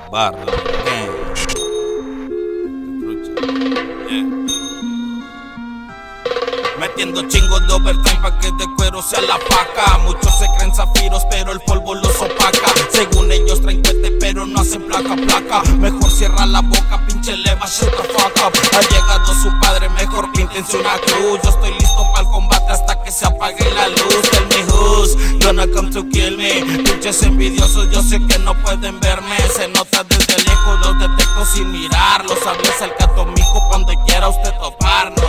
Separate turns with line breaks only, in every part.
Barrio, metiendo chingos de overtime pa' que de cuero sea la paca. Muchos se creen zafiros pero el polvo los opaca. Según ellos traen cohete pero no hacen placa. Mejor cierra la boca, pinche leva, shut the fuck up. Ha llegado su padre, mejor píntense una cruz. Yo estoy listo para el combate hasta que se apague la luz. Tell me who's gonna come to kill me. Pinches envidiosos, yo sé que no pueden verme. Se nota desde lejos, los detecto sin mirarlos. Hables al catomico cuando quiera usted toparnos.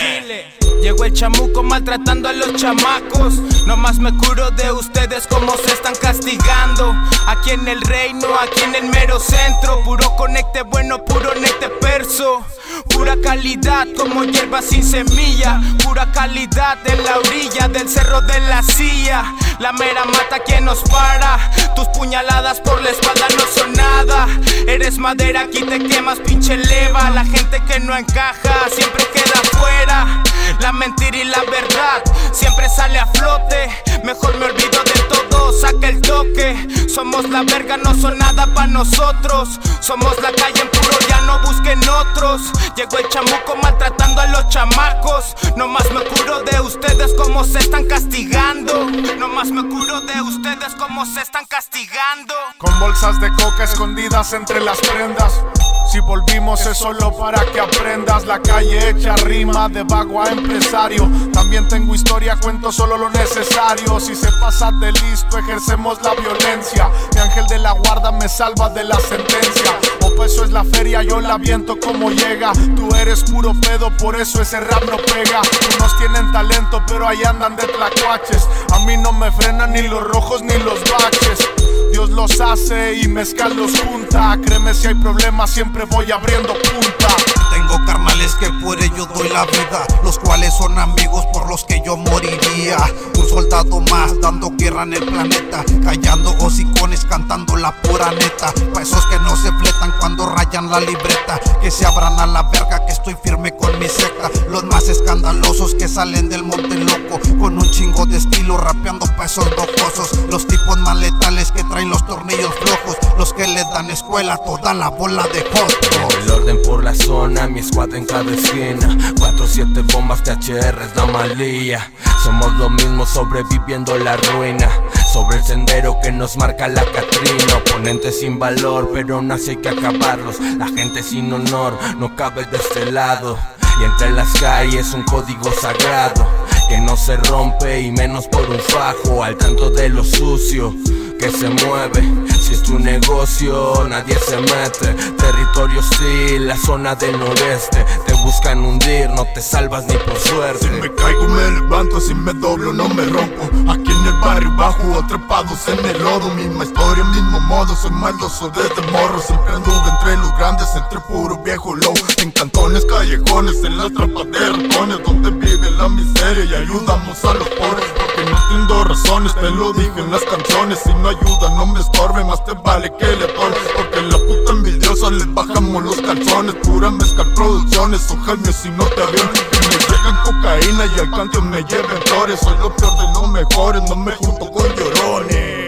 Llegó el chamuco maltratando a los chamacos. Nomás me curo de ustedes como se están castigando. Aquí en el reino, aquí en el mero centro. Puro conecte bueno, puro necte perso. Pura calidad como hierba sin semilla. Pura calidad en la orilla del cerro de la silla. La mera mata quien nos para. Tus puñaladas por la espalda no son nada. Eres madera, aquí te quemas, pinche leva. La gente que no encaja siempre queda fuera. La mentira y la verdad siempre sale a flote. Mejor me olvido de todo, saca el toque. Somos la verga, no son nada pa' nosotros. Somos la calle en puro, ya no busquen otros. Llegó el chamuco maltratando a los chamacos. Nomás me curo de ustedes como se están castigando. Nomás me curo de ustedes como se están castigando.
Con bolsas de coca escondidas entre las prendas. Si volvimos es solo para que aprendas. La calle hecha rima de vago a empresario. También tengo historia, cuento solo lo necesario. Si se pasa de listo ejercemos la violencia. Mi ángel de la guarda me salva de la sentencia. O peso es la feria, yo la viento como llega. Tú eres puro pedo, por eso ese rap no pega. Unos tienen talento pero ahí andan de tlacuaches. A mí no me frenan ni los rojos ni los baches. Dios los hace y mezcal los junta. Créeme, si hay problemas siempre voy abriendo punta.
Tengo carnales que por ello doy la vida, los cuales son amigos por los que yo moriría. Un soldado más dando guerra en el planeta, callando hocicones cantando la pura neta. Pa' esos que no se fletan cuando rayan la libreta, que se abran a la verga que estoy firme con mi secta. Los más escandalosos que salen del monte loco, con un chingo de estilo rapeando pa' esos docosos. Los tipos más letales que traen los tornillos flojos, los que le dan escuela a toda la bola de jotos.
El orden por la zona, mi squad en cada esquina. 4-7 bombas, THR es la malilla. Somos los mismos sobreviviendo la ruina, sobre el sendero que nos marca la Catrina. Oponentes sin valor, pero aún así hay que acabarlos. La gente sin honor no cabe de este lado. Y entre las calles un código sagrado que no se rompe y menos por un fajo. Al tanto de lo sucio que se mueve, si es tu negocio nadie se mete. Territorio hostil, la zona del noreste. Te buscan hundir, no te salvas ni por suerte.
Si me caigo me levanto, si me doblo no me rompo. Aquí en el barrio bajo, atrapados en el lodo. Misma historia, mismo modo, soy maldoso desde morro. Siempre anduve entre los grandes, entre puro viejo low. En cantones, callejones, en las trampas de ratones, donde vive la miseria y ayudamos a los pobres. Porque no tengo razones, te lo dije en las canciones. Si no ayuda no me estorbe, más te vale que le atore. Porque la puta envidiosa les bajamos los calzones. Pura mezcal producciones, son genios si no te avión. Que me llegan cocaína y al cantio me lleven flores. Soy lo peor de los mejores, no me junto con llorones.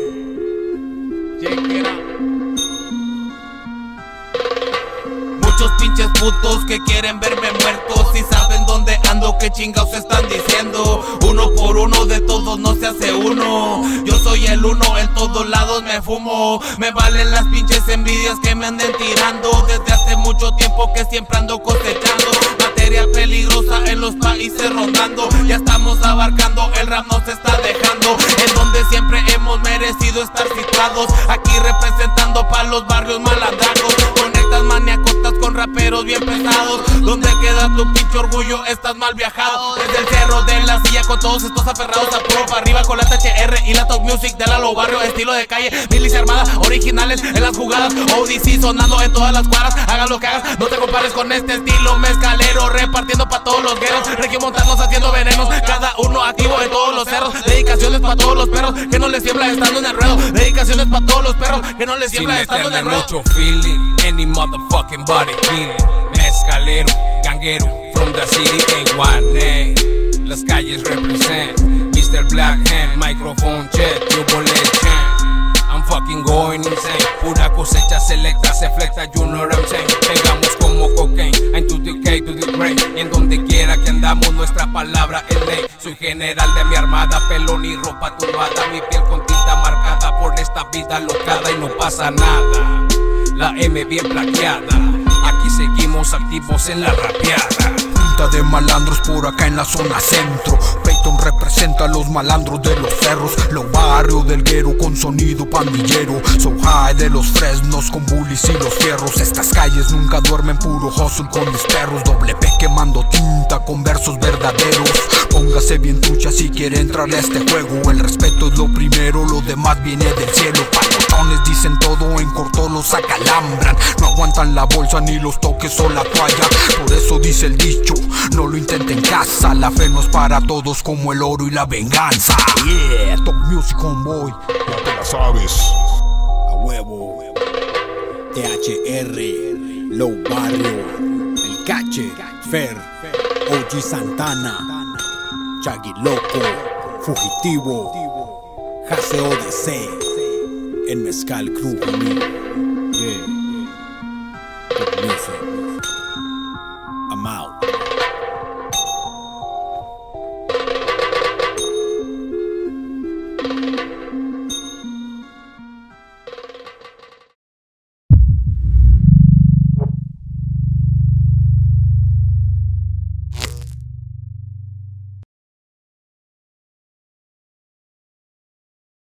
Muchos pinches putos que quieren verme muerto. Si saben dónde ando, qué chingados están diciendo. Uno por uno de todos no se hace uno. Yo soy el uno, en todos lados me fumo. Me valen las pinches envidias que me anden tirando. Desde hace mucho tiempo que siempre ando cosechando materia peligrosa en los países rondando. Ya estamos abarcando, el rap nos está dejando. En donde siempre hemos merecido estar situados. Aquí representando pa' los barrios malandragos. Conectas maniacotas con raperos bien pesados. Donde queda tu pinche orgullo, estás mal viajado. Desde el cerro de la silla con todos estos aferrados a puro pa' arriba con la THR y la Top Music de Lalo Barrio, estilo de calle, milicia armada, originales en las jugadas. ODC sonando en todas las cuadras, hagas lo que hagas, no te compares con este estilo mezcalero. Repartiendo pa' todos los guerreros, regiomontanos haciendo venenos, cada uno activo en todos los cerros. Dedicaciones pa' todos los perros que no les tiembla estando en el ruedo. Dedicaciones pa' todos los perros que no les tiembla estando en el ruedo.
Mucho feeling, any motherfucking body feeling. Mezcalero, ganguero, from the city ain't one name. Las calles represent Mr. Black Hand, microphone check, you bullet chain. I'm fucking going insane. Pura cosecha selecta, se flexa, you know what I'm saying. Pegamos como cocaine, I'm to the K, to the brain. Y en donde quiera que andamos, nuestra palabra es ley. Soy general de mi armada, pelón y ropa tumbada. Mi piel con tinta marcada por esta vida locada y no pasa nada. La M bien plaqueada, aquí seguimos activos en la rapeada.
De malandros por acá en la zona centro. Peyton representa a los malandros de los cerros. Lo barrio del guero con sonido pandillero. So high de los fresnos con bullies y los fierros. Estas calles nunca duermen, puro hustle con mis perros. Doble P quemando tinta con versos verdaderos. Póngase bien trucha si quiere entrarle a este juego. El respeto es lo primero, lo demás viene del cielo. Palotones dicen todo, en corto los acalambran. No aguantan la bolsa ni los toques o la toalla. Por eso dice el dicho, no lo intenten en casa. La fe no es para todos como el oro y la venganza. Yeah, Top Music Homeboy.
Ya te la sabes.
A huevo. THR, Low Barrio, El Cache, Fer, OG Santana, Chaggy Loco, Fugitivo, Jase ODC, en Mezcal Crew. Yeah, Top Music.